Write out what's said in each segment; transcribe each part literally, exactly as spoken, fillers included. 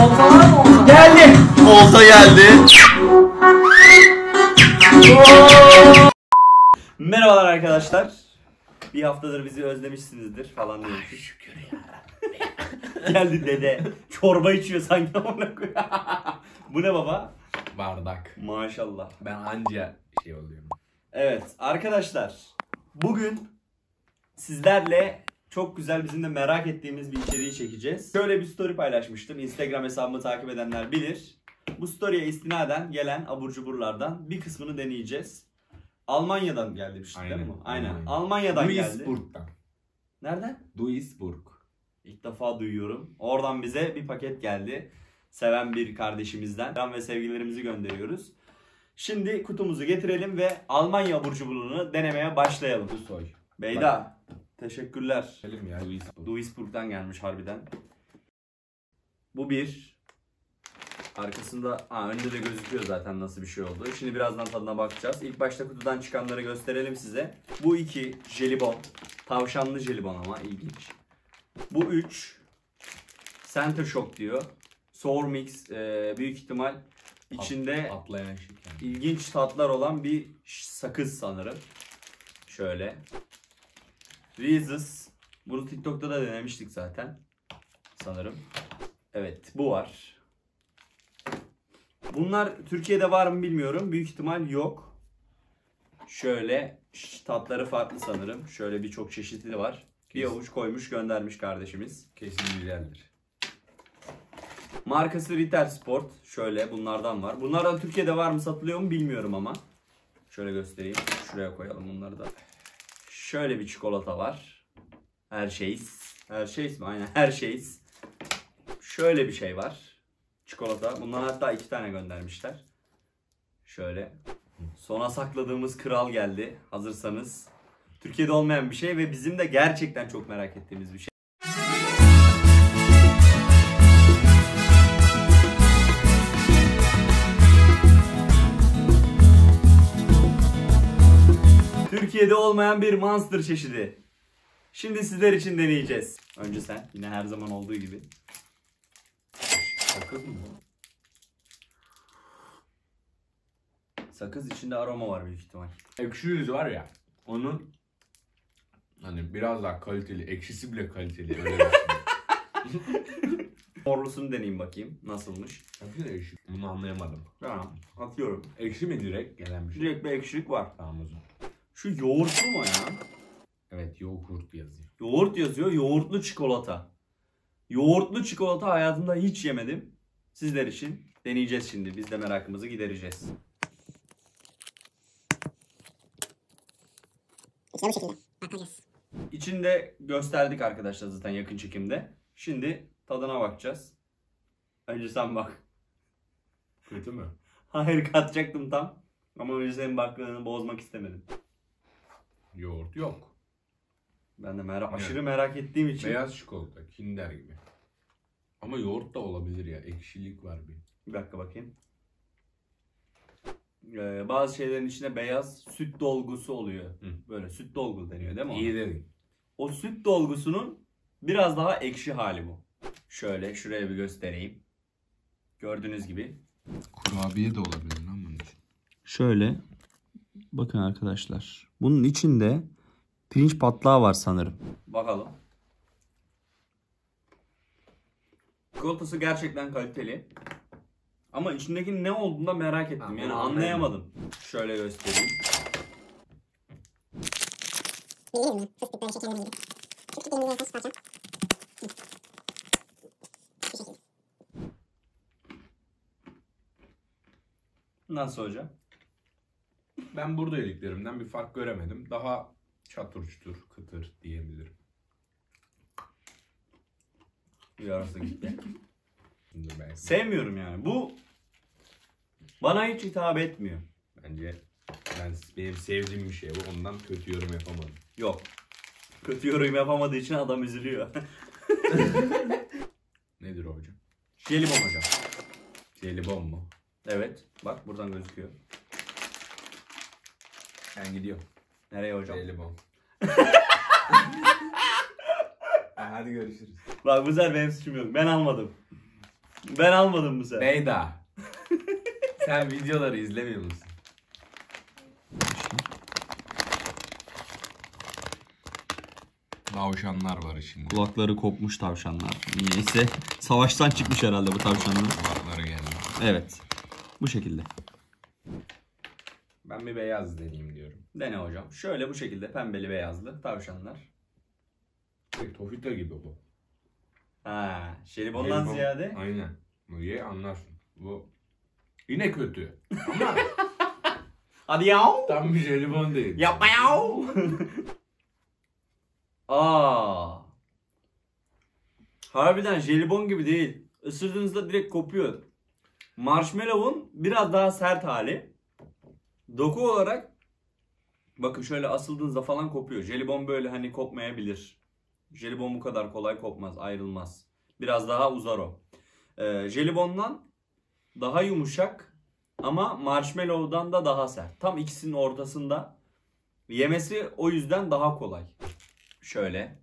Oltalar mı oldu? Geldi. Olta geldi. Merhabalar arkadaşlar. Bir haftadır bizi özlemişsinizdir falan diyormuş. Şükür ya. Geldi dede. Çorba içiyor sanki ona koy. Bu ne baba? Bardak. Maşallah. Ben anca şey oluyorum. Evet arkadaşlar. Bugün sizlerle çok güzel, bizim de merak ettiğimiz bir içeriği çekeceğiz. Şöyle bir story paylaşmıştım. Instagram hesabımı takip edenler bilir. Bu story'e istinaden gelen abur cuburlardan bir kısmını deneyeceğiz. Almanya'dan geldi bir şey değil mi? Aynen. Aynen. Almanya'dan geldi. Duisburg'dan. Nereden? Duisburg. İlk defa duyuyorum. Oradan bize bir paket geldi. Seven bir kardeşimizden. Selam ve sevgilerimizi gönderiyoruz. Şimdi kutumuzu getirelim ve Almanya abur cuburunu denemeye başlayalım. Bu soy. Beyda. Teşekkürler. Selim ya Duisburg. Duisburg'dan gelmiş harbiden. Bu bir. Arkasında, ha, önde de gözüküyor zaten nasıl bir şey oldu. Şimdi birazdan tadına bakacağız. İlk başta kutudan çıkanları gösterelim size. Bu iki jelibon. Tavşanlı jelibon ama ilginç. Bu üç. Center Shock diyor. Sour Mix, e, büyük ihtimal içinde At, atlayan şeker. İlginç tatlar olan bir sakız sanırım. Şöyle. Reese's. Bunu TikTok'ta da denemiştik zaten. Sanırım. Evet, bu var. Bunlar Türkiye'de var mı bilmiyorum. Büyük ihtimal yok. Şöyle tatları farklı sanırım. Şöyle birçok çeşitli var. Bir avuç koymuş göndermiş kardeşimiz. Kesin güzeldir. Markası Ritter Sport. Şöyle bunlardan var. Bunlardan Türkiye'de var mı, satılıyor mu bilmiyorum ama. Şöyle göstereyim. Şuraya koyalım bunları da. Şöyle bir çikolata var. Hershey's. Hershey's mi? Aynen Hershey's. Şöyle bir şey var. Çikolata. Bundan hatta iki tane göndermişler. Şöyle. Sona sakladığımız kral geldi. Hazırsanız. Türkiye'de olmayan bir şey ve bizim de gerçekten çok merak ettiğimiz bir şey. Türkiye'de olmayan bir Monster çeşidi. Şimdi sizler için deneyeceğiz. Önce sen. Yine her zaman olduğu gibi. Sakız mı bu? Sakız, içinde aroma var büyük ihtimal. Ekşi yüz var ya. Onun hani biraz daha kaliteli. Ekşisi bile kaliteli. Öyle Morlusunu deneyeyim bakayım. Nasılmış? Hafif ekşi. Bunu anlayamadım. Tamam. Atıyorum. Ekşi mi direkt gelen bir şey? Direkt bir ekşilik var. Tamam o zaman. Şu yoğurtlu mu ya? Evet, yoğurt yazıyor. Yoğurt yazıyor. Yoğurtlu çikolata. Yoğurtlu çikolata hayatımda hiç yemedim. Sizler için deneyeceğiz şimdi. Biz de merakımızı gidereceğiz. İşte bu şekilde. Bakacağız. İçinde gösterdik arkadaşlar zaten yakın çekimde. Şimdi tadına bakacağız. Önce sen bak. Kötü mü? Hayır, katacaktım tam. Ama önce senin baklığını bozmak istemedim. Yoğurt yok. Ben de merak, Evet. aşırı merak ettiğim için. Beyaz çikolata, Kinder gibi. Ama yoğurt da olabilir ya. Ekşilik var bir. Bir dakika bakayım. Ee, bazı şeylerin içine beyaz süt dolgusu oluyor. Hı. Böyle süt dolgu deniyor değil mi? İyi dedin. O süt dolgusunun biraz daha ekşi hali bu. Şöyle şuraya bir göstereyim. Gördüğünüz gibi. Kurabiye de olabilir lan bunun için. Şöyle. Bakın arkadaşlar. Bunun içinde pirinç patlağı var sanırım. Bakalım. Çikolatası gerçekten kaliteli. Ama içindeki ne olduğunu da merak ettim. Ha, yani anlayamadım. anlayamadım. Şöyle göstereyim. Bilmiyorum ben. Fıstık böyle şekerli miydi? Fıstık elimizden kaç parça? Bu şekilde. Nasıl hocam? Ben burada yediklerimden bir fark göremedim. Daha çatır çutur, kıtır diyebilirim. Yarısı gitti. Şimdi belki. Sevmiyorum yani. Bu bana hiç hitap etmiyor. Bence ben benim sevdiğim bir şey bu. Ondan kötü yorum yapamadım. Yok. Kötü yorum yapamadığı için adam üzülüyor. Nedir o hocam? Jelibon hocam. Jelibon mu? Evet. Bak buradan gözüküyor. Ben gidiyorum. Nereye hocam? Jelibon. Hadi görüşürüz. Bak bu sefer benim suçum yok. Ben almadım. Ben almadım bu sefer. Beyda. Sen videoları izlemiyor musun? Tavşanlar var içinde. Kulakları kopmuş tavşanlar. Niyeyse savaştan çıkmış herhalde bu tavşanlar. Kulakları geldi. Evet. Bu şekilde. Ben bir beyaz deneyeyim diyorum. Dene hocam. Şöyle bu şekilde pembeli beyazlı tavşanlar. Tofita gibi bu. Ha, jelibondan Jelibon- ziyade. Aynen. Bu ye anlarsın. Bu yine kötü. Ama Hadi yav. tam bir jelibon değil. Yapma yav. Aa. Harbiden jelibon gibi değil. Isırdığınızda direkt kopuyor. Marshmallow'un biraz daha sert hali. Doku olarak bakın şöyle asıldığınızda falan kopuyor. Jelibon böyle hani kopmayabilir. Jelibon bu kadar kolay kopmaz, ayrılmaz. Biraz daha uzar o. Ee, jelibondan daha yumuşak ama marshmallow'dan da daha sert. Tam ikisinin ortasında. Yemesi o yüzden daha kolay. Şöyle.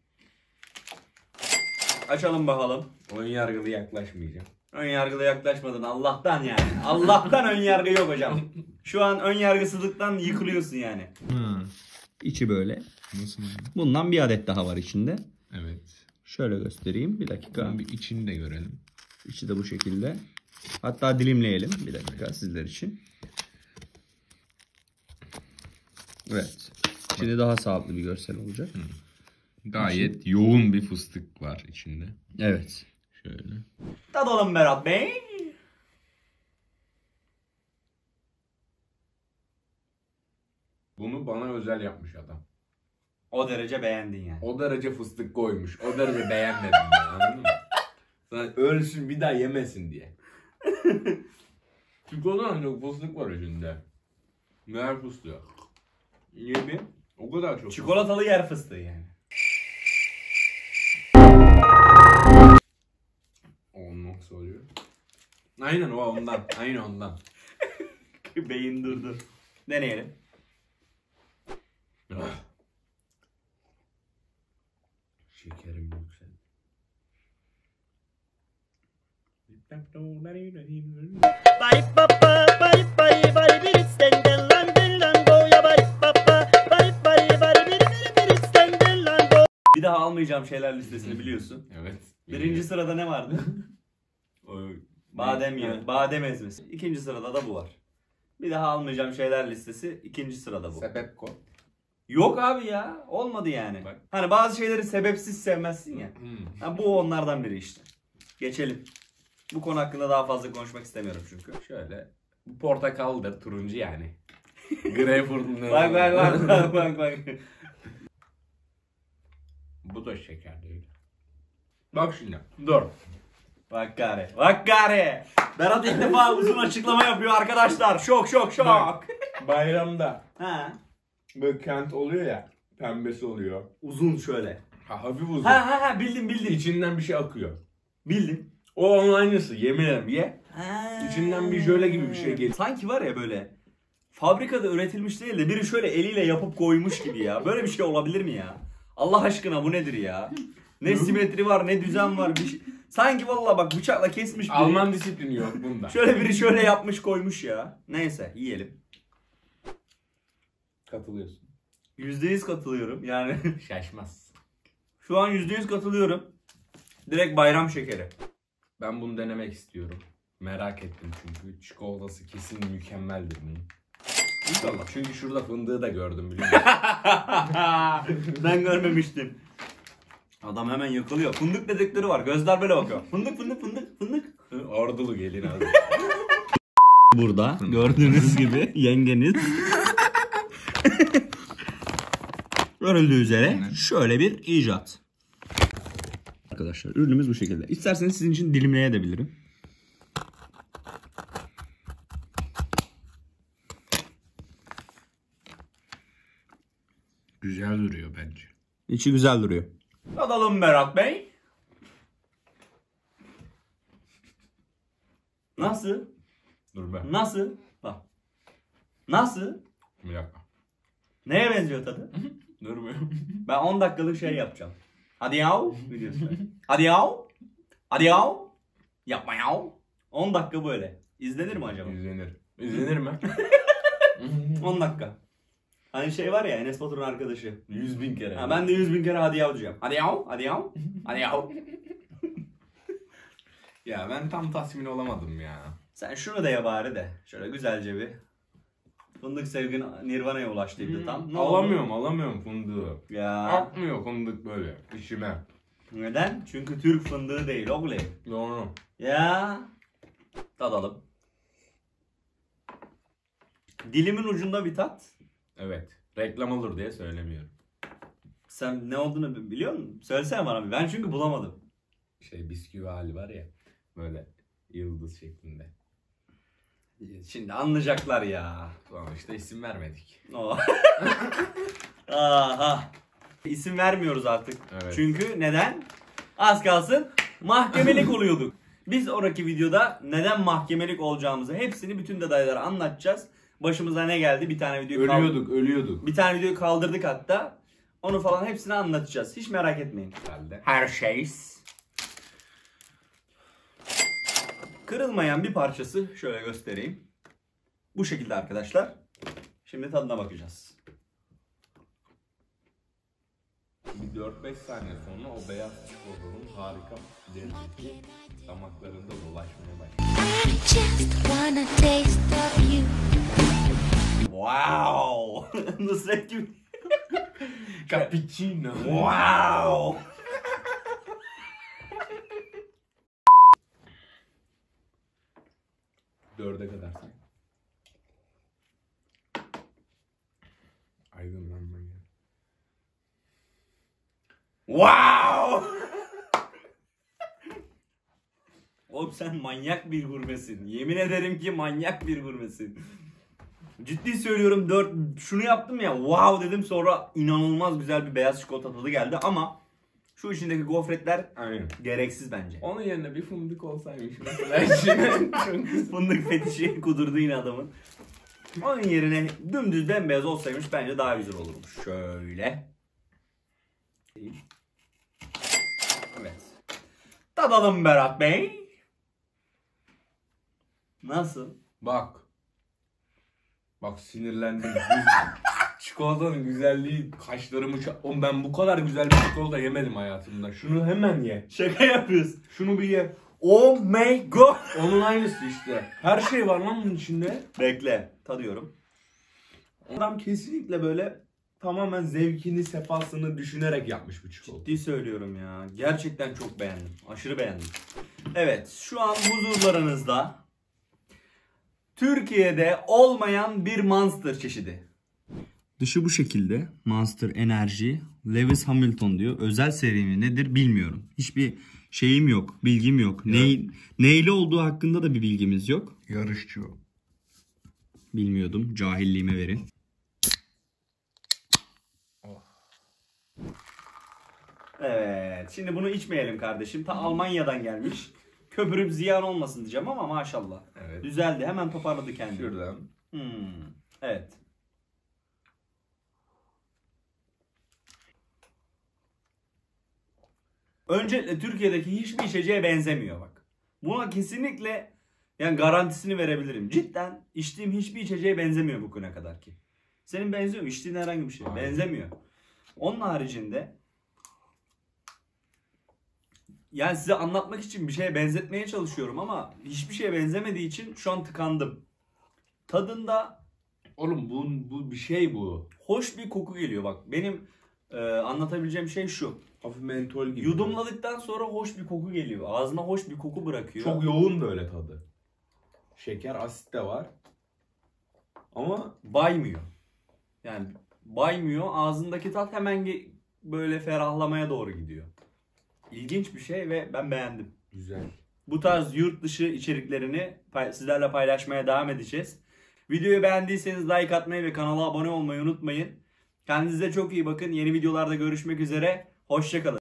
Açalım bakalım. Ön yargılı yaklaşmayacağım. Ön yargılı yaklaşmadın Allah'tan yani. Allah'tan ön yargı yok hocam. Şu an ön yargısızlıktan yıkılıyorsun yani. Hı. İçi böyle. Nasıl? Bundan bir adet daha var içinde. Evet. Şöyle göstereyim. Bir dakika. Ben bir içini de görelim. İçi de bu şekilde. Hatta dilimleyelim. Bir dakika sizler için. Evet. Şimdi daha sağlıklı bir görsel olacak. Gayet yoğun bir fıstık var içinde. Evet. Şöyle. Tadalım Berat Bey. Bunu bana özel yapmış adam. O derece beğendin yani. O derece fıstık koymuş. O derece beğenmedim ben, anladın mı? Sana ölsün bir daha yemesin diye. Çünkü o zaman çok fıstık var içinde. Meğer fıstığı. Niye bir? O kadar çok. Çikolatalı yer fıstığı yani. O nasıl oluyor? Aynen o ondan. Aynen ondan. Beyin durdu. Deneyelim. Ah. Şekerim yükseldi. Bari papa, bari bari bari bir istenden lan lan boya bari papa, bari bari bari bir bir bir istenden lan bo. Bir daha almayacağım şeyler listesini biliyorsun. Evet. Birinci sırada ne vardı? O, Badem Ha. yağı, badem ezmesi. İkinci sırada da bu var. Bir daha almayacağım şeyler listesi ikinci sırada bu. Sebep ko. Yok abi ya. Olmadı yani. Bak. Hani bazı şeyleri sebepsiz sevmezsin ya. Hmm. Ha, bu onlardan biri işte. Geçelim. Bu konu hakkında daha fazla konuşmak istemiyorum çünkü. Şöyle. Bu portakaldır, turuncu yani. Greyfurt'un ne Bak bak olduğunu- bak bak bak bak. Bu da şeker değil. Bak şimdi. Dur. Bak gari. Bak gari. Berat ilk defa uzun açıklama yapıyor arkadaşlar. Şok şok şok. Bak. Bayramda Ha. böyle kent oluyor ya. Pembesi oluyor. Uzun şöyle. Ha, hafif uzun. Ha ha ha bildim bildim. İçinden bir şey akıyor. Bildim. O onun aynısı. Yemin ederim ye. Ha. İçinden bir jöle gibi bir şey geliyor. Sanki var ya böyle fabrikada üretilmiş değil de biri şöyle eliyle yapıp koymuş gibi ya. Böyle bir şey olabilir mi ya? Allah aşkına bu nedir ya? Ne simetri var ne düzen var bir şey. Sanki vallahi bak bıçakla kesmiş biri. Alman disiplini yok bunda. Şöyle biri şöyle yapmış koymuş ya. Neyse yiyelim. Katılıyorsun. yüzde yüz katılıyorum yani. Şaşmaz. Şu an yüzde yüz katılıyorum. Direkt bayram şekeri. Ben bunu denemek istiyorum. Merak ettim çünkü. Çikolatası kesin mükemmeldir bunun. İnşallah. Çünkü şurada fındığı da gördüm biliyor musun? Ben görmemiştim. Adam hemen yakılıyor. Fındık dedektörü var. Gözler böyle bakıyor. Fındık fındık fındık fındık. Ordulu gelin abi. Burada gördüğünüz gibi yengeniz görüldüğü üzere şöyle bir icat. Arkadaşlar ürünümüz bu şekilde. İsterseniz sizin için dilimleyebilirim. Güzel duruyor bence. İçi güzel duruyor. Tadalım Berat Bey. Nasıl? Dur be. Nasıl? Bak. Nasıl? Bir dakika. Neye benziyor tadı? Dur be. Ben on dakikalık şey yapacağım. Hadi yav videosu. Hadi yav. Hadi yav. Yapma ya. on dakika böyle. İzlenir mi acaba? İzlenir. İzlenir mi? on dakika. Hani şey var ya, Enes Batur'un arkadaşı. Yüz bin kere. Ha, ben de yüz bin kere hadi yav diyeceğim. Hadi yav, hadi yav, hadi yav. Ya ben tam tatmin olamadım ya. Sen şunu da ya bari de. Şöyle güzelce bir. Fındık sevgin Nirvana'ya ulaştıydı tam. Ne oldu? alamıyorum alamıyorum fındığı. Ya. Akmıyor fındık böyle içime. Neden? Çünkü Türk fındığı değil oğlum. Doğru. Ya. Tadalım. Dilimin ucunda bir tat. Evet. Reklam olur diye söylemiyorum. Sen ne olduğunu biliyor musun? Söylesene bana bir. Ben çünkü bulamadım. Şey bisküvi hali var ya. Böyle yıldız şeklinde. Şimdi anlayacaklar ya. Sonuçta isim vermedik. O. Aha. İsim vermiyoruz artık. Evet. Çünkü neden? Az kalsın mahkemelik oluyorduk. Biz sonraki videoda neden mahkemelik olacağımızı hepsini bütün detayları anlatacağız. Başımıza ne geldi? Bir tane videoyu kaldı- Ölüyorduk ölüyorduk. Bir tane videoyu kaldırdık hatta. Onu falan hepsini anlatacağız. Hiç merak etmeyin. Herhalde. Her şey. Kırılmayan bir parçası şöyle göstereyim. Bu şekilde arkadaşlar. Şimdi tadına bakacağız. Bir dört beş saniye sonra o beyaz çikolatanın harika lezzeti damaklarında dolaşmaya başladı. I just wanna taste of you. Wow! Nusret gibi. Cappuccino. Wow! Dörde kadar say. Aydınlanma ya. Wow! Oğlum sen manyak bir gurmesin. Yemin ederim ki manyak bir gurmesin. Ciddi söylüyorum, dört şunu yaptım ya, wow dedim, sonra inanılmaz güzel bir beyaz çikolata tadı geldi ama şu içindeki gofretler Aynen. gereksiz bence. Onun yerine bir fındık olsaymış mesela içine. Fındık fetişi kudurdu yine adamın. Onun yerine dümdüz bembeyaz olsaymış bence daha güzel olurmuş. Şöyle. Evet. Tadalım Berat Bey. Nasıl? Bak. Bak sinirlendim. Çikolatanın güzelliği kaşlarımı ça- Oğlum ben bu kadar güzel bir çikolata yemedim hayatımda. Şunu hemen ye. Şaka yapıyorsun. Şunu bir ye. Oh my god. Onun aynısı işte. Her şey var lan bunun içinde. Bekle. Tadıyorum. Adam kesinlikle böyle tamamen zevkini, sefasını düşünerek yapmış bu çikolata. Ciddi söylüyorum ya. Gerçekten çok beğendim. Aşırı beğendim. Evet. Şu an huzurlarınızda Türkiye'de olmayan bir Monster çeşidi. Dışı bu şekilde. Monster Enerji. Lewis Hamilton diyor. Özel seri mi nedir bilmiyorum. Hiçbir şeyim yok. Bilgim yok. Ney, neyli olduğu hakkında da bir bilgimiz yok. Yarışçı. Bilmiyordum. Cahilliğime verin. Evet. Şimdi bunu içmeyelim kardeşim. Ta Almanya'dan gelmiş. Köpürüp ziyan olmasın diyeceğim ama maşallah. Evet. Düzeldi. Hemen toparladı kendini. Şuradan. Hmm. Evet. Öncelikle Türkiye'deki hiçbir içeceğe benzemiyor bak. Buna kesinlikle yani garantisini verebilirim. Cidden içtiğim hiçbir içeceğe benzemiyor bugüne kadar ki. Senin benziyor mu? İçtiğin herhangi bir şey. Hayır. Benzemiyor. Onun haricinde yani size anlatmak için bir şeye benzetmeye çalışıyorum ama hiçbir şeye benzemediği için şu an tıkandım. Tadında Oğlum bu, bu bir şey bu. hoş bir koku geliyor bak. Benim e, anlatabileceğim şey şu. Hafif mentol gibi. Yudumladıktan sonra hoş bir koku geliyor. Ağzına hoş bir koku bırakıyor. Çok yoğun böyle tadı. Şeker, asit de var. Ama baymıyor. Yani baymıyor. Ağzındaki tat hemen ge- böyle ferahlamaya doğru gidiyor. İlginç bir şey ve ben beğendim. güzel. Bu tarz yurt dışı içeriklerini pay- sizlerle paylaşmaya devam edeceğiz. Videoyu beğendiyseniz like atmayı ve kanala abone olmayı unutmayın. Kendinize çok iyi bakın. Yeni videolarda görüşmek üzere. Hoşça kalın.